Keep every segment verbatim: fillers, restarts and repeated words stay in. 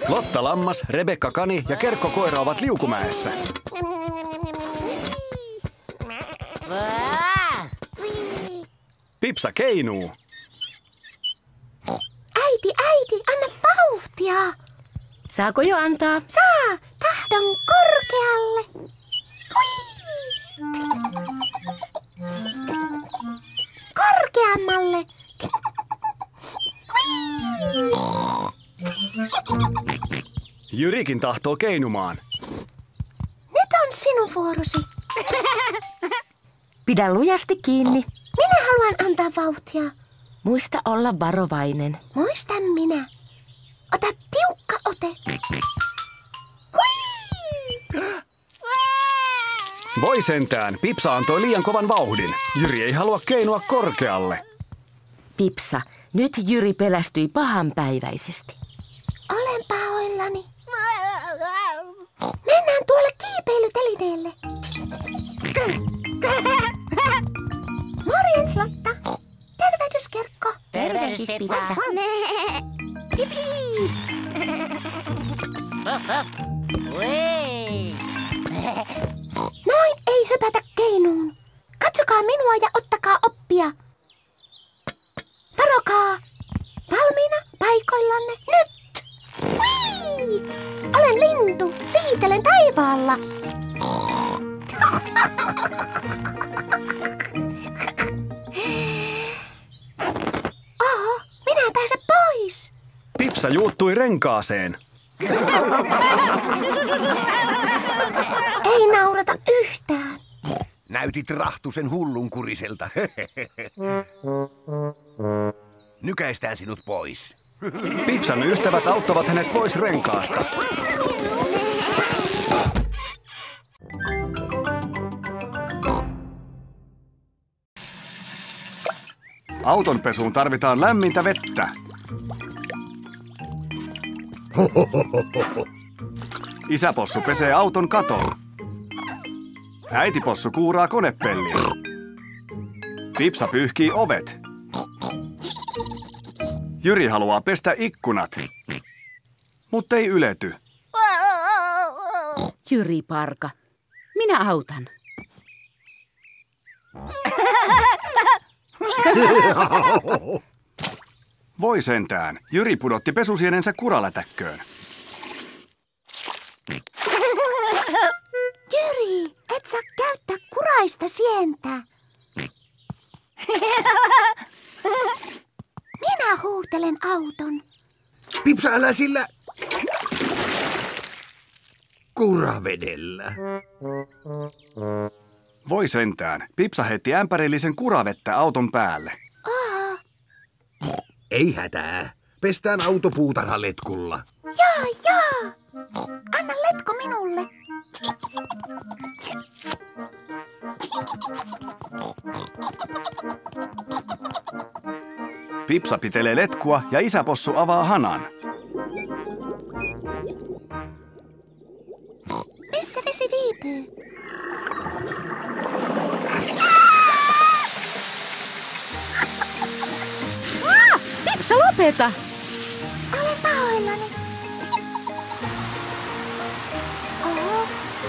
Lotta lammas, Rebekka kani ja Kerkko koira ovat liukumäessä. Pipsa keinuu. Äiti, äiti, anna vauhtia. Saako jo antaa? Saa, tahdon korkealle. Hui. Korkeammalle. Jyrikin tahtoo keinumaan. Nyt on sinun vuorosi. Pidä lujasti kiinni. Minä haluan antaa vauhtia. Muista olla varovainen. Muistan minä. Ota tiukka ote. Hui! Voi sentään, Pipsa antoi liian kovan vauhdin. Jyri ei halua keinua korkealle. Pipsa, nyt Jyri pelästyi pahanpäiväisesti. Olen pahoillani. Mennään tuolle kiipeilytelineelle. Morjens, Lotta. Tervehdys, Kerkko. Tervehdys, Pipsa. Noin ei hypätä keinuun. Katsokaa minua ja ottakaa oppia. Varokaa. Valmiina paikoillanne nyt. Hui! Olen lintu. Liitelen taivaalla. Oho, minä en pääse pois. Pipsa juuttui renkaaseen. Ei naurata yhtään. Näytit rahtusen hullunkuriselta. Nykäistään sinut pois. Pipsan ystävät auttavat hänet pois renkaasta. Autonpesuun tarvitaan lämmintä vettä. Isäpossu pesee auton katon. Äitipossu kuuraa konepelliä. Pipsa pyyhkii ovet. Jyri haluaa pestä ikkunat, mutta ei ylety. Jyri parka, minä autan. Voi sentään, Jyri pudotti pesusienensä kuralätäkköön. Jyri, et saa käyttää kuraista sientä. Minä huutelen auton. Pipsa, älä sillä kuravedellä. Voi sentään, Pipsa heitti ämpärillisen kuravettä auton päälle. Aa, Ei hätää. Pestään auto puutarhaletkulla. jaa, jaa. Anna letko minulle. Pipsa pitelee letkua ja isäpossu avaa hanan. Missä vesi viipyy? Ah, Pipsa, lopeta! Olen pahoillani. Oho,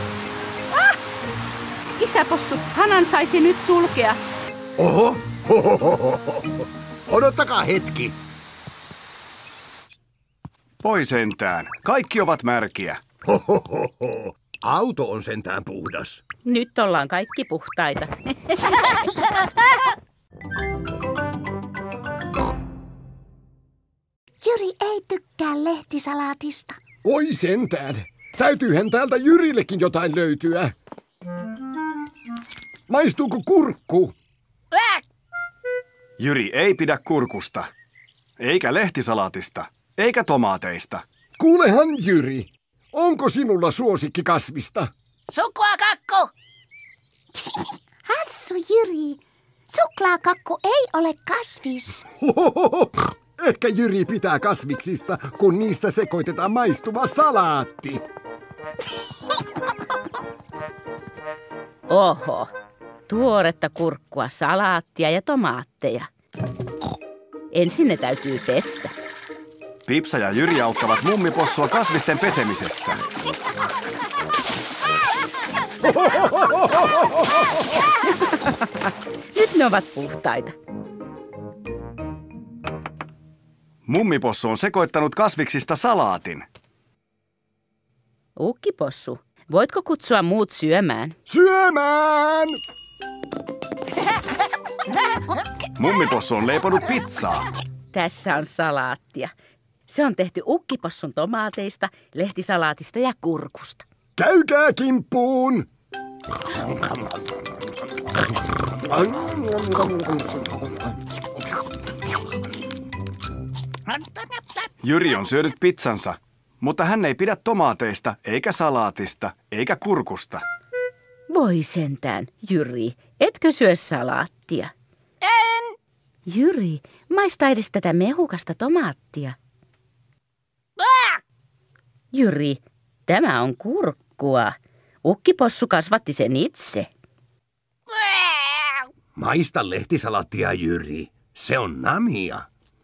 Isäpossu, hanan saisi nyt sulkea. Oho! Hohohoho. Odottakaa hetki. Voi sentään, kaikki ovat märkiä. Hohohoho. Auto on sentään puhdas. Nyt ollaan kaikki puhtaita. Jyri ei tykkää lehtisalaatista. Oi sentään. Täytyyhän täältä Jyrillekin jotain löytyä. Maistuuko kurkku? Jyri ei pidä kurkusta, eikä lehtisalaatista, eikä tomaateista. Kuulehan Jyri, onko sinulla suosikkikasvista? Suklaakakku! Hassu Jyri, suklaakakku ei ole kasvis. Hohoho. Ehkä Jyri pitää kasviksista, kun niistä sekoitetaan maistuva salaatti. Oho, tuoretta kurkkua, salaattia ja tomaatteja. Ensin ne täytyy pestä. Pipsa ja Jyri auttavat mummipossua kasvisten pesemisessä. Nyt ne ovat puhtaita. Mummipossu on sekoittanut kasviksista salaatin. Ukkipossu, voitko kutsua muut syömään? Syömään! Mummipossu on leiponut pizzaa. Tässä on salaattia. Se on tehty ukkipossun tomaateista, lehtisalaatista ja kurkusta. Käykää kimppuun! Jyri on syönyt pizzansa, mutta hän ei pidä tomaateista, eikä salaatista, eikä kurkusta. Voi sentään, Jyri, etkö syö salaattia? En. Jyri, maista edes tätä mehukasta tomaattia. Ah! Jyri, tämä on kurkkua. Ukkipossu kasvatti sen itse. Ah! Maista lehtisalaattia, Jyri. Se on namia.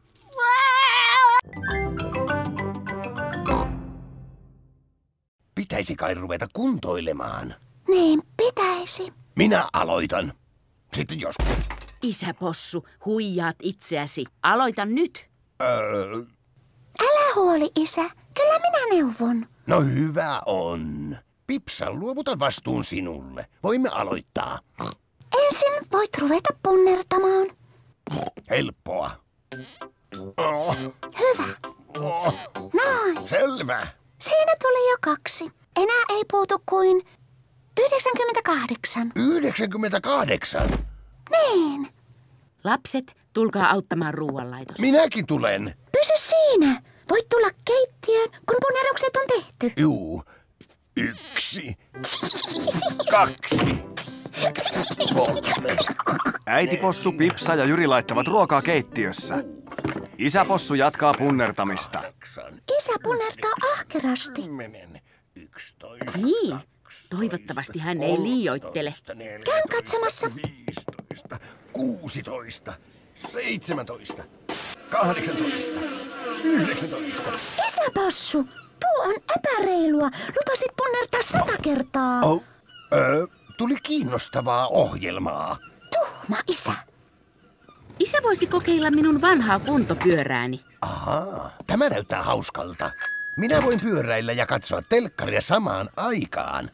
Pitäisi kai ruveta kuntoilemaan. Niin pitäisi. Minä aloitan. Sitten joskus. Isäpossu, huijaat itseäsi. Aloita nyt. Öö, Älä huoli, isä. Kyllä minä neuvon. no hyvä on. Pipsa, luovutan vastuun sinulle. Voimme aloittaa. Ensin voit ruveta punnertamaan. Helppoa. Oh, Hyvä. oh, Noin. selvä. Siinä tuli jo kaksi. Enää ei puutu kuin yhdeksänkymmentäkahdeksan. yhdeksänkymmentäkahdeksan. Niin. Lapset, tulkaa auttamaan ruoanlaitos. Minäkin tulen. Pysy siinä. Voit tulla keittiöön, kun punnerukset on tehty. Juu. Yksi. Kaksi. Kolme. Äitipossu, Pipsa ja Jyri laittavat ruokaa keittiössä. Isäpossu jatkaa punnertamista. Kahdeksan. Isä punnertaa ahkerasti. Kymmenen. Yksitoista. Niin, toivottavasti hän ei liioittele. Käyn katsomassa. Viisitoista. Kuusitoista. Seitsemäntoista. Kahdeksantoista. Yhdeksäntoista. Isäpossu, tuo on epäreilua. Lupasit punnertaa sata kertaa. Oh, ö, tuli kiinnostavaa ohjelmaa. Tuhma isä. Isä voisi kokeilla minun vanhaa kuntopyörääni. Ahaa, tämä näyttää hauskalta. Minä voin pyöräillä ja katsoa telkkaria samaan aikaan.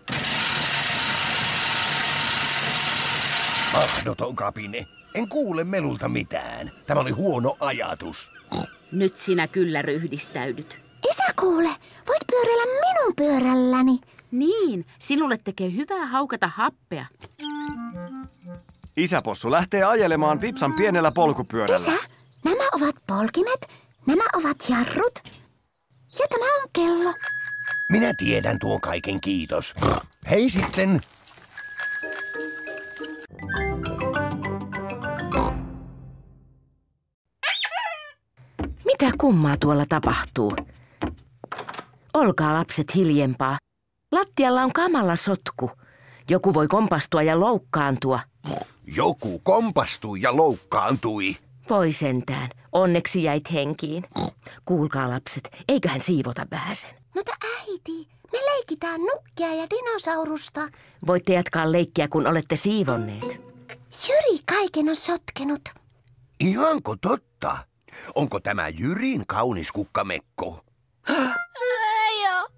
Mahdoton kapine. En kuule melulta mitään. Tämä oli huono ajatus. Nyt sinä kyllä ryhdistäydyt. Isä kuule, voit pyöräillä minun pyörälläni. Niin, sinulle tekee hyvää haukata happea. Isäpossu lähtee ajelemaan Pipsan pienellä polkupyörällä. Isä, nämä ovat polkimet, nämä ovat jarrut ja tämä on kello. Minä tiedän tuon kaiken, kiitos. Hei sitten. Mitä kummaa tuolla tapahtuu? Olkaa lapset hiljempaa. Lattialla on kamala sotku. Joku voi kompastua ja loukkaantua. Joku kompastui ja loukkaantui. Voi sentään. Onneksi jäit henkiin. Kuulkaa lapset, eiköhän siivota vähäsen. Mutta äiti, me leikitään nukkia ja dinosaurusta. Voitte jatkaa leikkiä, kun olette siivonneet. Jyri kaiken on sotkenut. Ihanko totta? Onko tämä Jyrin kaunis kukkamekko? Ei oo.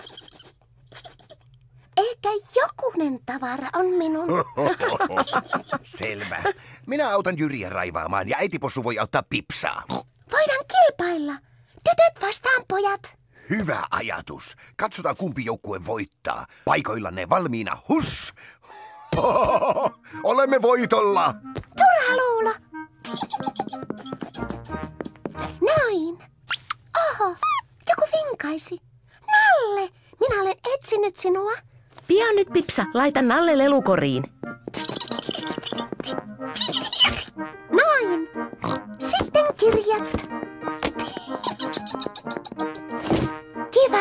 Ehkä jokunen tavara on minun. Selvä. Minä autan Jyriä raivaamaan ja äitipossu voi auttaa Pipsaa. Voidaan kilpailla. Tytöt vastaan pojat. Hyvä ajatus. Katsotaan kumpi joukkue voittaa. Paikoillanne valmiina. Hus! Olemme voitolla. Turha luulo. Noin. Oho, joku vinkaisi. Nalle, minä olen etsinyt sinua. Pian nyt, Pipsa, laita Nalle lelukoriin. Noin. Sitten kirjat. Kiva.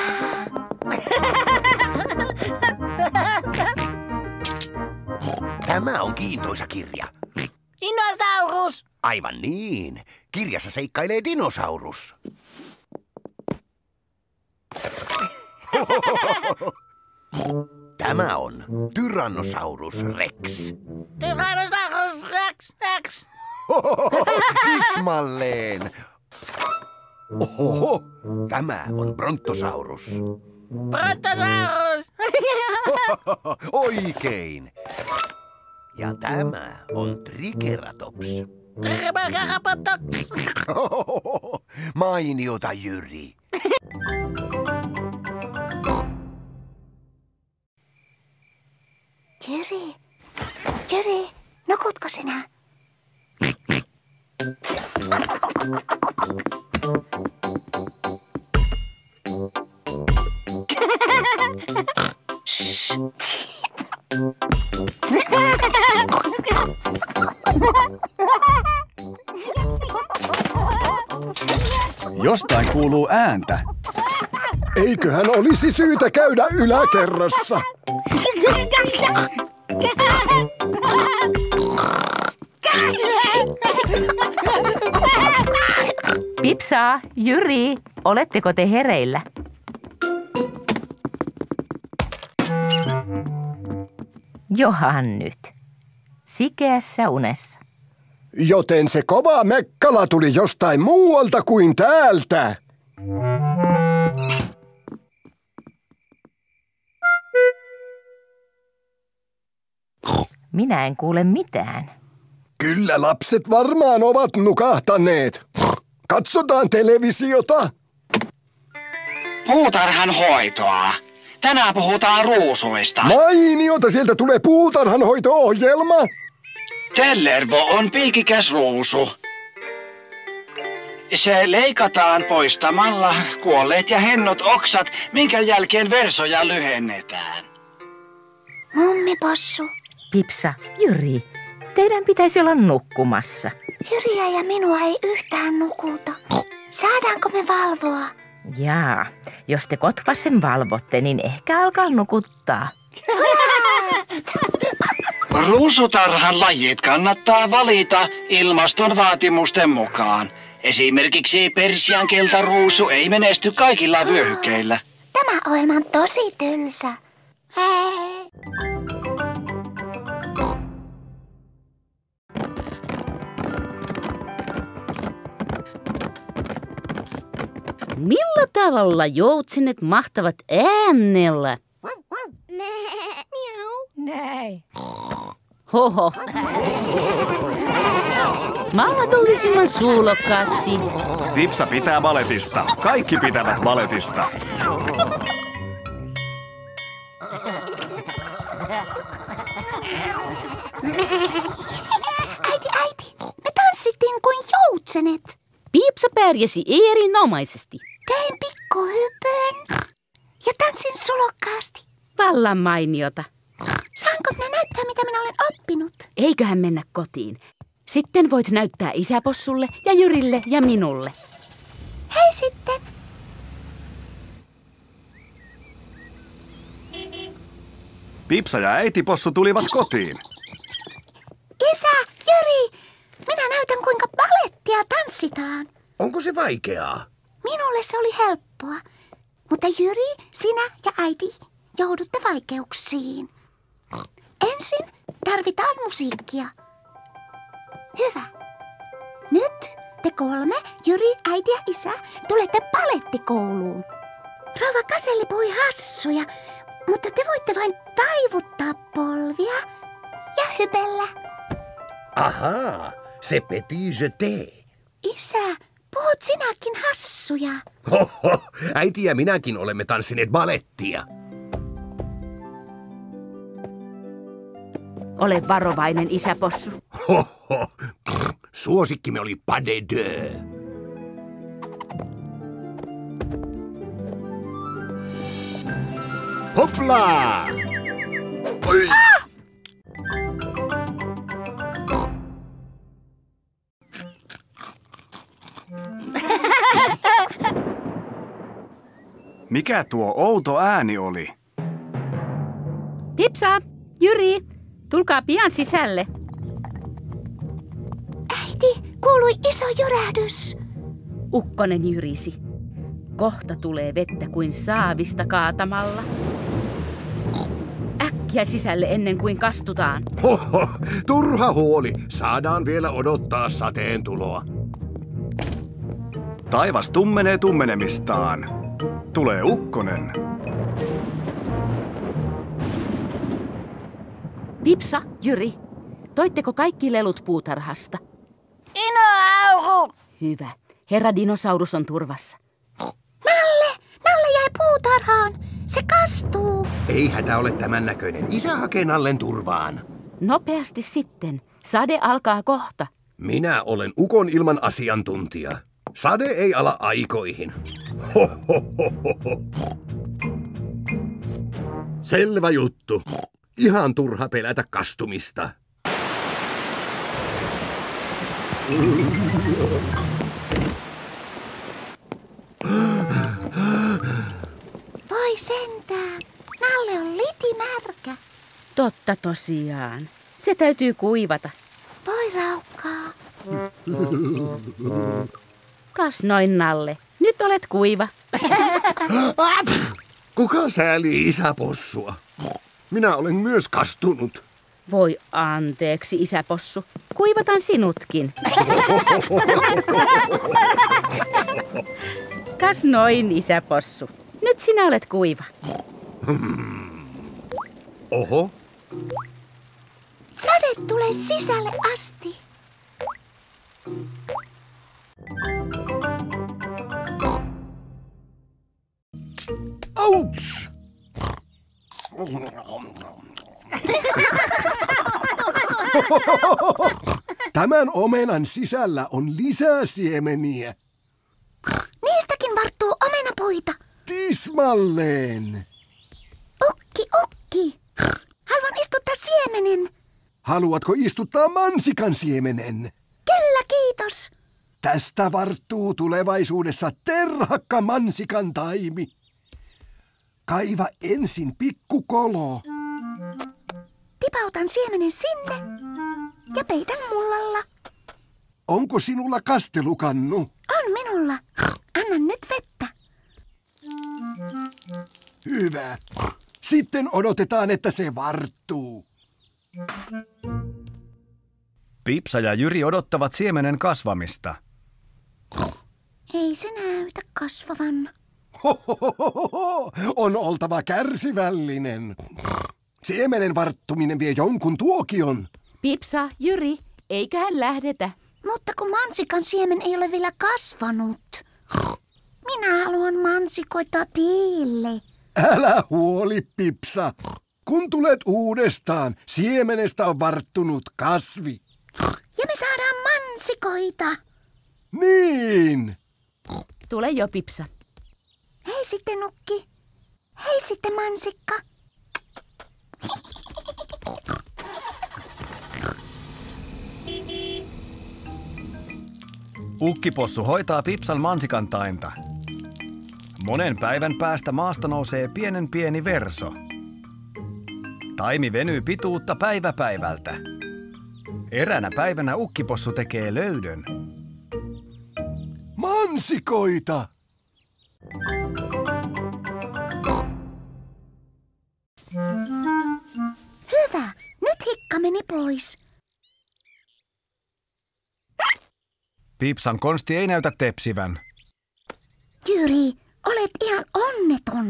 Tämä on kiintoisa kirja. Dinosaurus. Aivan niin. Kirjassa seikkailee dinosaurus. Tämä on Tyrannosaurus Rex. Tyrannosaurus Rex, Rex. Tismalleen. Oho, tämä on Brontosaurus. Brontosaurus. Oikein. Ja tämä on Triceratops. Triceratops. Mainiota, Jyri. Jyri, Jyri, nukutko sinä? Jostain kuuluu ääntä. Eiköhän olisi syytä käydä yläkerrassa. Pipsa, Jyri, oletteko te hereillä? Johan nyt. Sikeässä unessa. Joten se kova mekkala tuli jostain muualta kuin täältä. Minä en kuule mitään. Kyllä lapset varmaan ovat nukahtaneet. Katsotaan televisiota. Puutarhanhoitoa. Tänään puhutaan ruusuista. Mainiota, sieltä tulee puutarhanhoito-ohjelma. Tellervo on piikikäs ruusu. Se leikataan poistamalla kuolleet ja hennot oksat, minkä jälkeen versoja lyhennetään. Mummipossu, Pipsa, Jyri, teidän pitäisi olla nukkumassa. Jyriä ja minua ei yhtään nukuta. Saadaanko me valvoa? Jaa, jos te Kotvasen valvotte, niin ehkä alkaa nukuttaa. Ruusutarhan lajit kannattaa valita ilmaston vaatimusten mukaan. Esimerkiksi Persian keltaruusu ei menesty kaikilla vyöhykkeillä. Tämä ohjelma on tosi tylsä. Hei. Millä tavalla joutsenet mahtavat äänellä? Näin. Hoho. Mahdollisimman suulokkaasti. Pipsa pitää baletista. Kaikki pitävät baletista. Äiti, äiti, me tanssittiin kuin joutsenet. Pipsa pärjäsi erinomaisesti. Tein pikkuhypyn ja tanssin sulokkaasti. Vallan mainiota. Saanko minä näyttää, mitä minä olen oppinut? Eiköhän mennä kotiin. Sitten voit näyttää isäpossulle ja Jyrille ja minulle. Hei sitten. Pipsa ja äitipossu tulivat kotiin. Isä, Jyri, minä näytän kuinka balettia tanssitaan. Onko se vaikeaa? Minulle se oli helppoa. Mutta Jyri, sinä ja äiti joudutte vaikeuksiin. Ensin tarvitaan musiikkia. Hyvä. Nyt te kolme, Jyri, äiti ja isä, tulette balettikouluun. Rouva Kaselli puhui hassuja, mutta te voitte vain taivuttaa polvia ja hypellä. Ahaa, se petit jeté. Isä, puhut sinäkin hassuja. Hoho, äiti ja minäkin olemme tanssineet balettia. Ole varovainen, isäpossu. Hoho, suosikkimme oli pas de deux. Hopla! Oi! Mikä tuo outo ääni oli? Pipsa, Jyri, tulkaa pian sisälle. Äiti, kuului iso jyrähdys. Ukkonen jyrisi. Kohta tulee vettä kuin saavista kaatamalla. Äkkiä sisälle ennen kuin kastutaan. Hoho, turha huoli. Saadaan vielä odottaa sateen tuloa. Taivas tummenee tummenemistaan. Tulee ukkonen. Pipsa, Jyri, toitteko kaikki lelut puutarhasta? Dinoauru! Hyvä. Herra dinosaurus on turvassa. Nalle! Nalle jäi puutarhaan. Se kastuu. Ei hätä ole tämän näköinen. Isä hakee Nallen turvaan. Nopeasti sitten. Sade alkaa kohta. Minä olen ukon ilman asiantuntija. Sade ei ala aikoihin. Ho, ho, ho, ho, ho. Selvä juttu. Ihan turha pelätä kastumista. Voi sentään. Nalle on litimärkä. Totta tosiaan. Se täytyy kuivata. Voi raukkaa. Kas noin, Nalle. Nyt olet kuiva. Kuka säälii isäpossua? Minä olen myös kastunut. Voi anteeksi, isäpossu. Kuivataan sinutkin. Kas noin, isäpossu. Nyt sinä olet kuiva. Oho. Sade tulee sisälle asti. Auts! Tämän omenan sisällä on lisää siemeniä. Niistäkin varttuu omenapuita. Tismalleen. Ukki, ukki. Haluan istuttaa siemenen. Haluatko istuttaa mansikan siemenen? Kyllä, kiitos. Tästä varttuu tulevaisuudessa terhakka mansikan taimi. Kaiva ensin pikkukolo. Tipautan siemenen sinne ja peitän mullalla. Onko sinulla kastelukannu? On minulla. Anna nyt vettä. Hyvä. Sitten odotetaan, että se varttuu. Pipsa ja Jyri odottavat siemenen kasvamista. Ei se näytä kasvavan. Hohohoho, on oltava kärsivällinen. Siemenen varttuminen vie jonkun tuokion. Pipsa, Jyri, eiköhän lähdetä. Mutta kun mansikan siemen ei ole vielä kasvanut. Minä haluan mansikoita tiille. Älä huoli, Pipsa. Kun tulet uudestaan, siemenestä on varttunut kasvi. Ja me saadaan mansikoita. Niin. Tule jo, Pipsa. Hei sitten, Nukki. Hei sitten, mansikka. Ukkipossu hoitaa Pipsan mansikan tainta. Monen päivän päästä maasta nousee pienen pieni verso. Taimi venyy pituutta päivä päivältä. Eräänä päivänä ukkipossu tekee löydön. Mansikoita! Hyvä, nyt hikka meni pois. Pipsan konsti ei näytä tepsivän. Jyri, olet ihan onneton.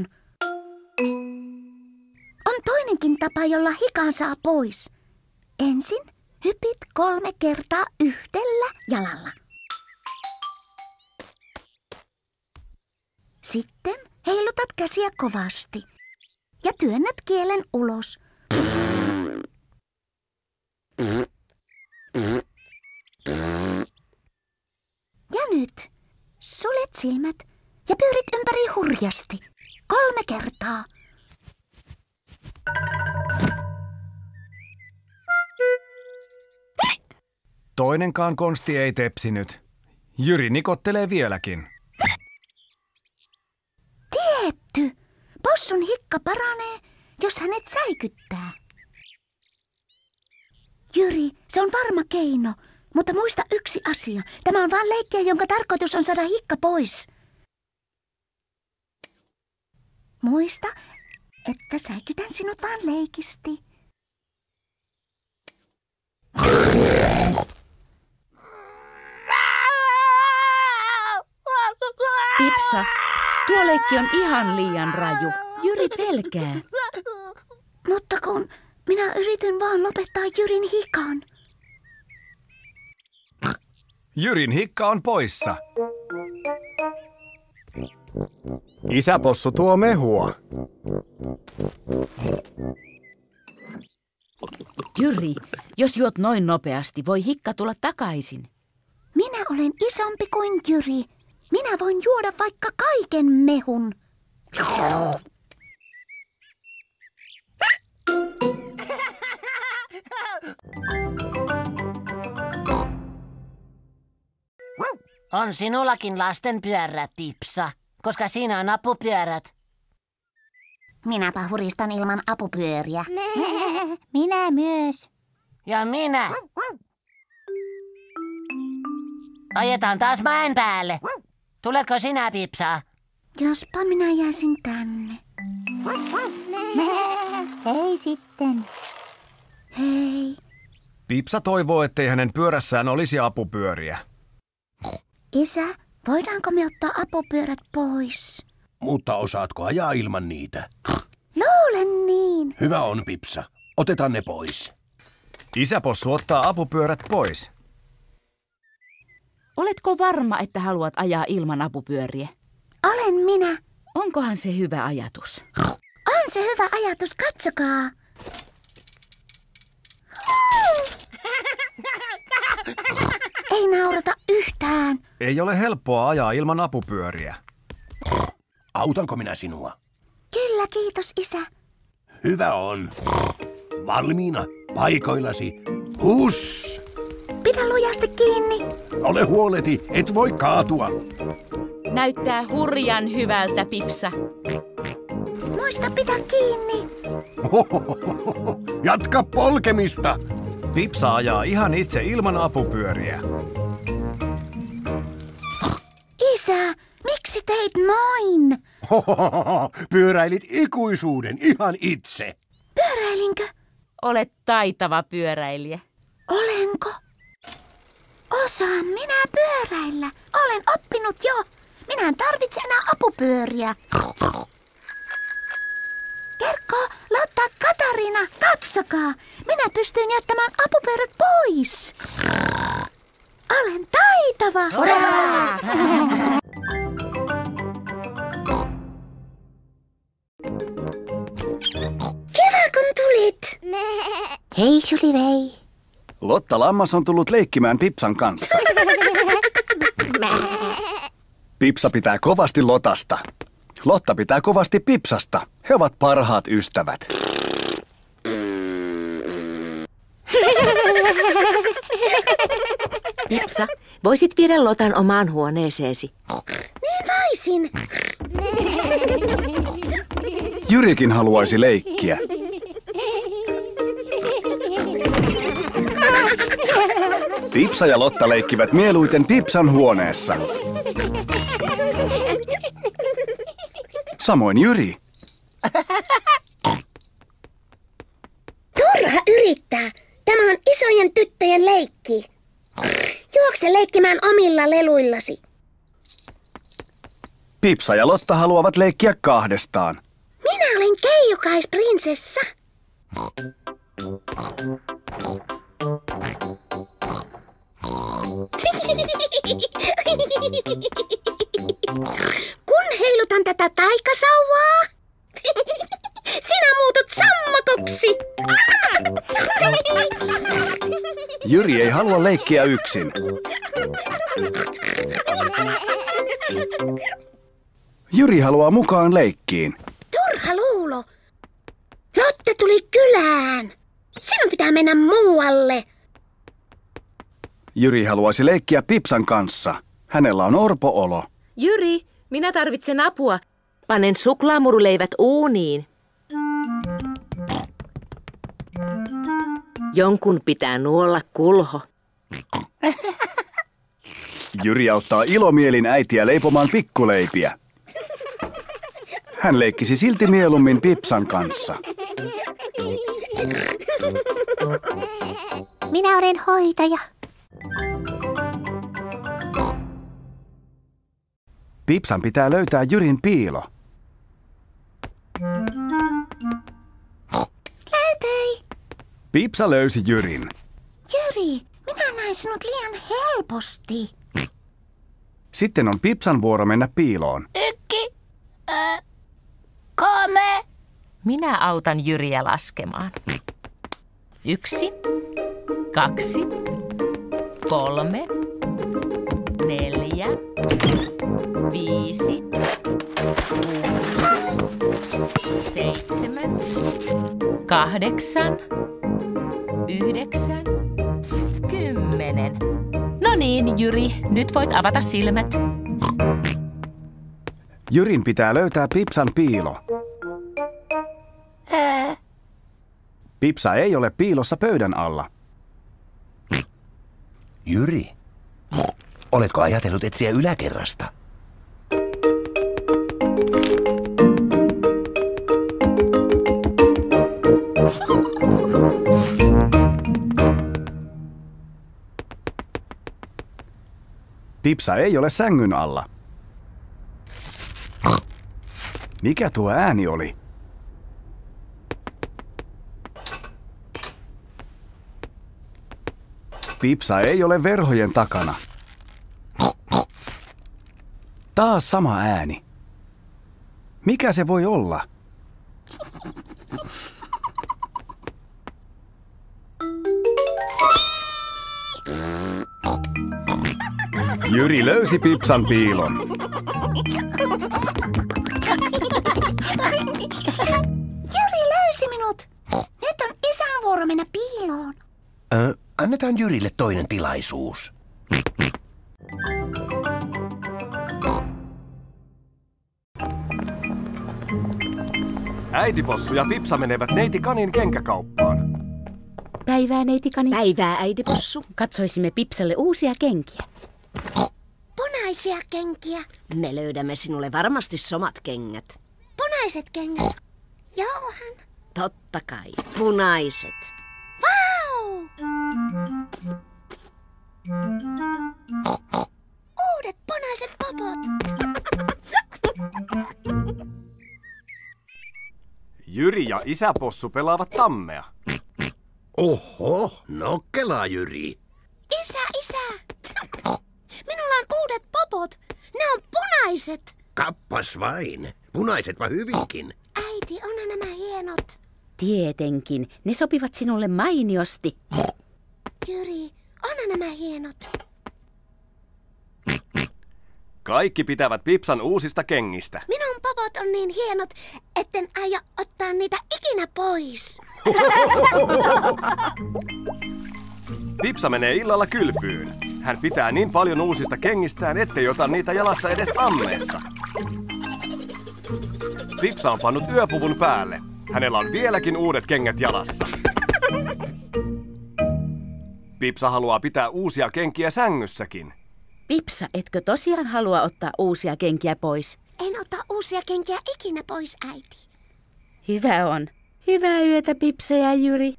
On toinenkin tapa, jolla hikan saa pois. Ensin hypit kolme kertaa yhdellä jalalla. Sitten heilutat käsiä kovasti ja työnnät kielen ulos. Ja nyt suljet silmät ja pyörit ympäri hurjasti. Kolme kertaa. Toinenkaan konsti ei tepsinyt. Jyri nikottelee vieläkin. Tietty! Possun hikka paranee, jos hänet säikyttää. Jyri, se on varma keino, mutta muista yksi asia. Tämä on vain leikkiä, jonka tarkoitus on saada hikka pois. Muista, että säikytän sinut vaan leikisti. Pipsa, tuo leikki on ihan liian raju. Jyri pelkää. Mutta kun minä yritän vaan lopettaa Jyrin hikan. Jyrin hikka on poissa. Isäpossu tuo mehua. Jyri, jos juot noin nopeasti, voi hikka tulla takaisin. Minä olen isompi kuin Jyri. Minä voin juoda vaikka kaiken mehun. On sinullakin lastenpyörät, Pipsa, koska siinä on apupyörät. Minäpä huristan ilman apupyöriä. Minä myös. Ja minä. Ajetaan taas mäen päälle. Tuletko sinä, Pipsa? Jospa minä jäisin tänne. Hei sitten. Hei. Pipsa toivoo, ettei hänen pyörässään olisi apupyöriä. Isä, voidaanko me ottaa apupyörät pois? Mutta osaatko ajaa ilman niitä? Luulen niin. Hyvä on, Pipsa. Otetaan ne pois. Isäpossu ottaa apupyörät pois. Oletko varma, että haluat ajaa ilman apupyöriä? Olen minä. Onkohan se hyvä ajatus? On se hyvä ajatus, katsokaa. Ei naurata yhtään. Ei ole helppoa ajaa ilman apupyöriä. Autanko minä sinua? Kyllä, kiitos isä. Hyvä on. Valmiina, paikoillasi. Hus! Pidä lujasti kiinni. Ole huoleti, et voi kaatua. Näyttää hurjan hyvältä, Pipsa. Muista pitää kiinni. Jatka polkemista. Pipsa ajaa ihan itse ilman apupyöriä. Isä, miksi teit noin? Pyöräilit ikuisuuden ihan itse. Pyöräilinkö? Olet taitava pyöräilijä. Olenko? Osaan minä pyöräillä. Olen oppinut jo. Minä en tarvitse enää apupyöriä. Kerkko, Lotta, Katariina, katsokaa. Minä pystyn jättämään apupyörät pois. Olen taitava. Hurraa! Kiva, kun tulit. Hei, Sulivei. Lotta Lammas on tullut leikkimään Pipsan kanssa. Pipsa pitää kovasti Lotasta. Lotta pitää kovasti Pipsasta. He ovat parhaat ystävät. Pipsa, voisit viedä Lotan omaan huoneeseesi. Niin voisin. Jyrikin haluaisi leikkiä. Pipsa ja Lotta leikkivät mieluiten Pipsan huoneessa. Samoin Jyri. Turha yrittää. Tämä on isojen tyttöjen leikki. Juokse leikkimään omilla leluillasi. Pipsa ja Lotta haluavat leikkiä kahdestaan. Minä olen keijukais-prinsessa. Kun heilutan tätä taikasauvaa, sinä muutut sammakoksi. Jyri ei halua leikkiä yksin. Jyri haluaa mukaan leikkiin. Turha luulo. Lotta tuli kylään. Sinun pitää mennä muualle. Jyri haluaisi leikkiä Pipsan kanssa. Hänellä on orpo-olo. Jyri, minä tarvitsen apua. Panen suklaamuruleivät uuniin. Jonkun pitää nuolla kulho. Jyri auttaa ilomielin äitiä leipomaan pikkuleipiä. hän leikkisi silti mieluummin Pipsan kanssa. Minä olen hoitaja. Pipsan pitää löytää Jyrin piilo. Löytyi. Pipsa löysi Jyrin. Jyri, minä näin sinut liian helposti. Sitten on Pipsan vuoro mennä piiloon. Ykki, äh, kolme. Minä autan Jyriä laskemaan. Yksi, kaksi, kolme, neljä, viisi, kuusi, seitsemän, kahdeksan, yhdeksän, kymmenen. No niin, Jyri, nyt voit avata silmät. Jyrin pitää löytää Pipsan piilo. Pipsa ei ole piilossa pöydän alla. Jyri, oletko ajatellut etsiä yläkerrasta? Pipsa ei ole sängyn alla. Mikä tuo ääni oli? Pipsa ei ole verhojen takana. Taas sama ääni. Mikä se voi olla? Jyri löysi Pipsan piilon. Jyri löysi minut. Nyt on isän vuoro mennä piiloon. Ö, annetaan Jyrille toinen tilaisuus. Äitipossu ja Pipsa menevät neiti Kanin kenkäkauppaan. Päivää, neiti Kani. Päivää, äitipossu. Katsoisimme Pipsalle uusia kenkiä. Punaisia kenkiä. Me löydämme sinulle varmasti somat kengät. Punaiset kengät. Johan. Totta kai, punaiset. Vau! Uudet punaiset popot. Jyri ja isäpossu pelaavat tammea. Oho, nokkelaa Jyri. Isä, isä. Minulla on uudet popot. Ne on punaiset. Kappas vain. Punaisetpa hyvinkin. Äiti, on nämä hienot. Tietenkin, ne sopivat sinulle mainiosti. Jyri, on nämä hienot. Kaikki pitävät Pipsan uusista kengistä. Minun popot on niin hienot, etten aio ottaa niitä ikinä pois. Pipsa menee illalla kylpyyn. Hän pitää niin paljon uusista kengistään, ettei ota niitä jalasta edes ammeessa. Pipsa on pannut yöpuvun päälle. Hänellä on vieläkin uudet kengät jalassa. Pipsa haluaa pitää uusia kenkiä sängyssäkin. Pipsa, etkö tosiaan halua ottaa uusia kenkiä pois? En ota uusia kenkiä ikinä pois, äiti. Hyvä on. Hyvää yötä, Pipsa ja Jyri.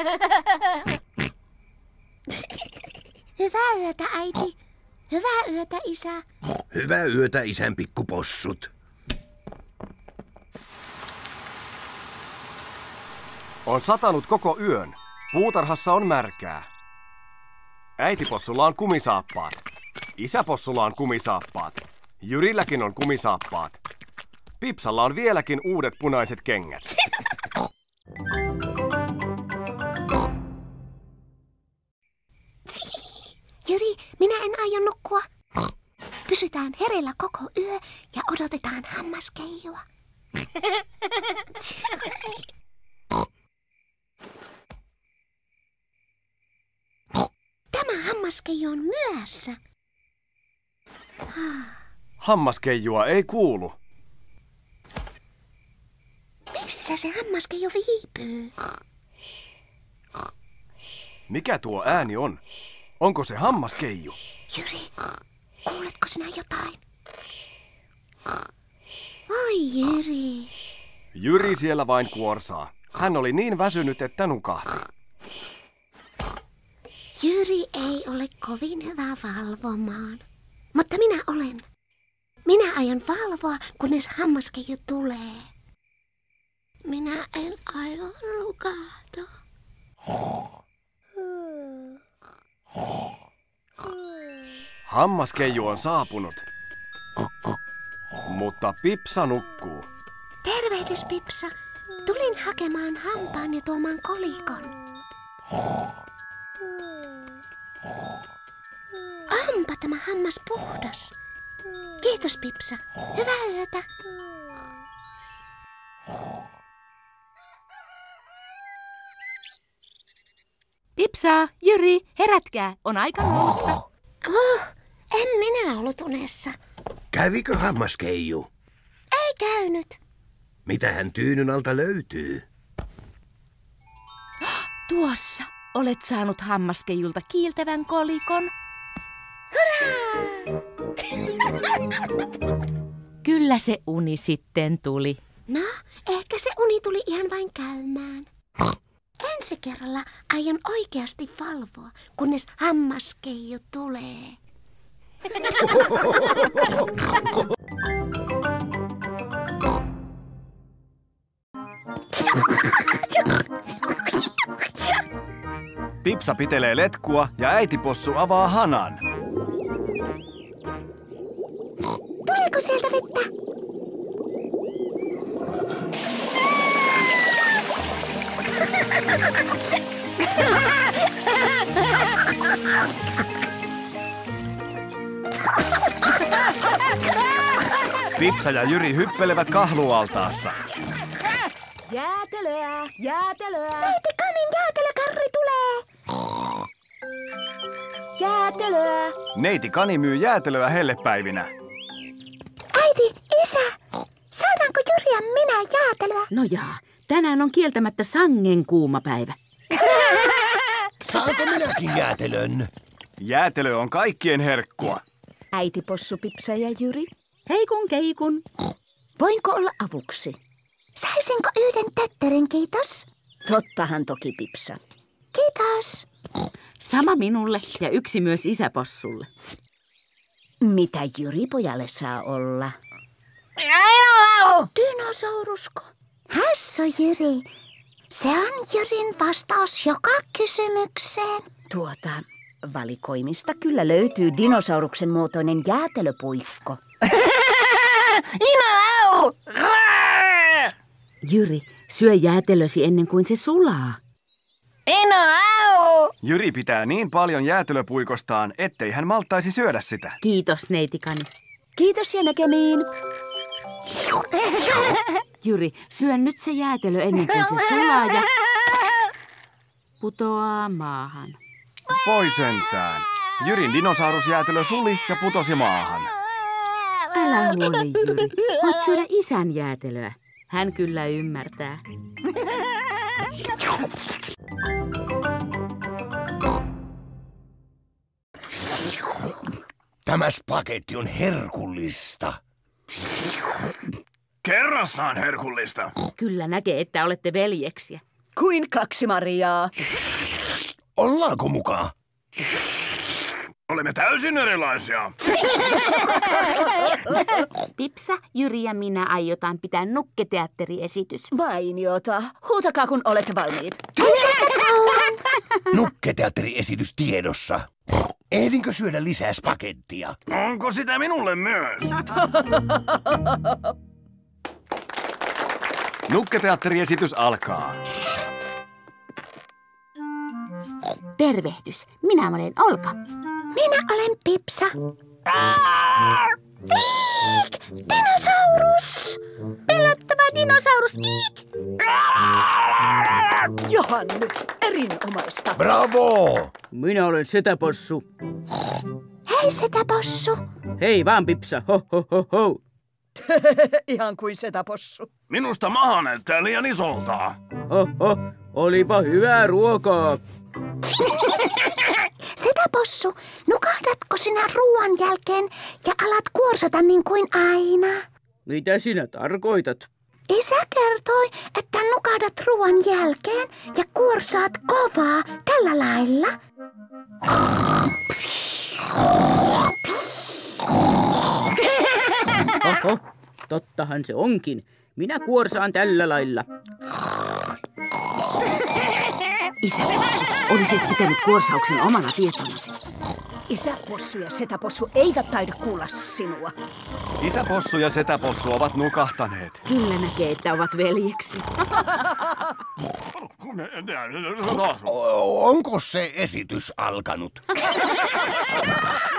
Hyvää yötä, äiti. Hyvää yötä, isä. Hyvää yötä, isän pikkupossut. On satanut koko yön. Puutarhassa on märkää. Äitipossulla on kumisaappaat. Isäpossulla on kumisaappaat. Jyrilläkin on kumisaappaat. Pipsalla on vieläkin uudet punaiset kengät. Jyri, minä en aio nukkua. Pysytään hereillä koko yö ja odotetaan hammaskeijua. Tämä hammaskeiju on myöhässä. Hammaskeijua ei kuulu. Missä se hammaskeiju viipyy? Mikä tuo ääni on? Onko se hammaskeiju? Jyri, kuuletko sinä jotain? Oi Oi Jyri. Jyri siellä vain kuorsaa. Hän oli niin väsynyt, että nukahti. Jyri ei ole kovin hyvä valvomaan, mutta minä olen. Minä aion valvoa, kunnes hammaskeiju tulee. Minä en aio nukahtaa. Hammaskeiju on saapunut, mutta Pipsa nukkuu. Tervehdys, Pipsa. Tulin hakemaan hampaan ja tuomaan kolikon. Onpa tämä hammas puhdas. Kiitos, Pipsa. Hyvää yötä. Pipsa, Jyri, herätkää. On aika nousta. Oh, en minä ollut unessa. Kävikö hammaskeiju? Ei käynyt. Mitähän tyynyn alta löytyy? Tuossa olet saanut hammaskeijulta kiiltävän kolikon. Hurraa! Kyllä se uni sitten tuli. No, ehkä se uni tuli ihan vain käymään. Ensi kerralla aion oikeasti valvoa, kunnes hammaskeiju tulee. Pipsa pitelee letkua ja äitipossu avaa hanan. Tuleeko sieltä vettä? Pipsa ja Jyri hyppelevät kahlualtaassa. Jäätelöä, jäätelöä. Neiti Kanin jäätelökarri tulee. Jäätelöä. Neiti Kani myy jäätelöä hellepäivinä. Äiti, isä, saadaanko Jyri ja minä jäätelöä? No jaa, tänään on kieltämättä sangen kuuma päivä. Saanko minäkin jäätelön? Jäätelö on kaikkien herkkua. Äiti Possu, Pipsa ja Jyri. Heikun keikun. Voinko olla avuksi? Saisinko yhden tötterin, kiitos? Tottahan toki, Pipsa. Kiitos. Sama minulle ja yksi myös isäpossulle. Mitä Jyri pojalle saa olla? Dinosaurusko? Hassu, Jyri. Se on Jyrin vastaus joka kysymykseen. Tuota, valikoimista kyllä löytyy dinosauruksen muotoinen jäätelöpuikko. Jyri, syö jäätelösi ennen kuin se sulaa. Jyri pitää niin paljon jäätelöpuikostaan, ettei hän malttaisi syödä sitä. Kiitos, neiti Kani. Kiitos ja näkemiin. Jyri, syö nyt se jäätelö ennen kuin se sulaa ja putoaa maahan. Voi sentään. Jyrin dinosaurusjäätelö suli ja putosi maahan. Älä huoli, Jyri. Voit syödä isän jäätelöä. Hän kyllä ymmärtää. Tämä spagetti on herkullista. Kerrassaan herkullista. Kyllä näkee, että olette veljeksiä. Kuin kaksi Mariaa. Ollaanko mukaan? Olemme täysin erilaisia. Pipsa, Jyri ja minä aiotaan pitää nukketeatteriesitys. Mainiota. Huutakaa, kun olette valmiit. Nukketeatteriesitys tiedossa. Ehdinkö syödä lisää spagettia? Onko sitä minulle myös? Nukketeatteriesitys alkaa. Tervehdys. Minä olen Olka. Minä olen Pipsa. Iik! Dinosaurus! Pelottava dinosaurus! Iik! Johan nyt. Erinomaista. Bravo! Minä olen Setäpossu. Hei, Setäpossu. Hei vaan, Pipsa. Ho, ho, ho, ho. Ihan kuin Setäpossu. Minusta maha näyttää liian isolta. Oho, olipa hyvää ruokaa. Setäpossu, nukahdatko sinä ruoan jälkeen ja alat kuorsata niin kuin aina? Mitä sinä tarkoitat? Isä kertoi, että nukahdat ruoan jälkeen ja kuorsaat kovaa tällä lailla. Oho, tottahan se onkin. Minä kuorsaan tällä lailla. Isä possu, olisit pitänyt kuorsauksen omana tietonasi. Isäpossu ja setäpossu eivät taida kuulla sinua. Isäpossu ja setäpossu ovat nukahtaneet. Kyllä näkee, että ovat veljeksi. Onko se esitys alkanut?